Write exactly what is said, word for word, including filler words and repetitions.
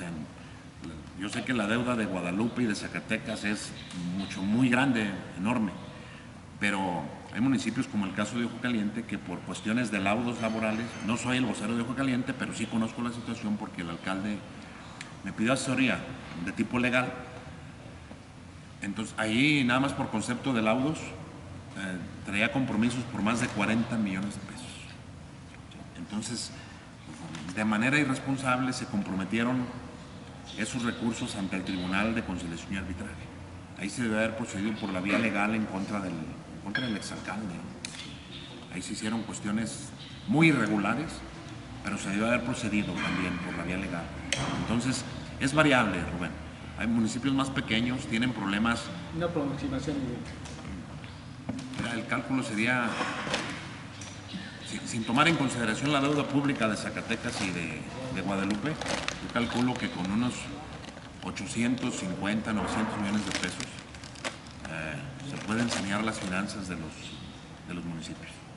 yo sé que la deuda de Guadalupe y de Zacatecas es mucho, muy grande, enorme, pero hay municipios como el caso de Ojo Caliente que por cuestiones de laudos laborales, no soy el vocero de Ojo Caliente, pero sí conozco la situación porque el alcalde me pidió asesoría de tipo legal. Entonces ahí nada más por concepto de laudos eh, traía compromisos por más de cuarenta millones de pesos. Entonces, de manera irresponsable se comprometieron esos recursos ante el Tribunal de Conciliación y Arbitraje. Ahí se debe haber procedido por la vía legal en contra del, en contra del exalcalde. Ahí se hicieron cuestiones muy irregulares, pero se debe haber procedido también por la vía legal. Entonces, es variable, Rubén. Hay municipios más pequeños, tienen problemas. Una aproximación. Mira, el cálculo sería, sin, sin tomar en consideración la deuda pública de Zacatecas y de, de Guadalupe, yo calculo que con unos ochocientos cincuenta, novecientos millones de pesos eh, se pueden sanear las finanzas de los, de los municipios.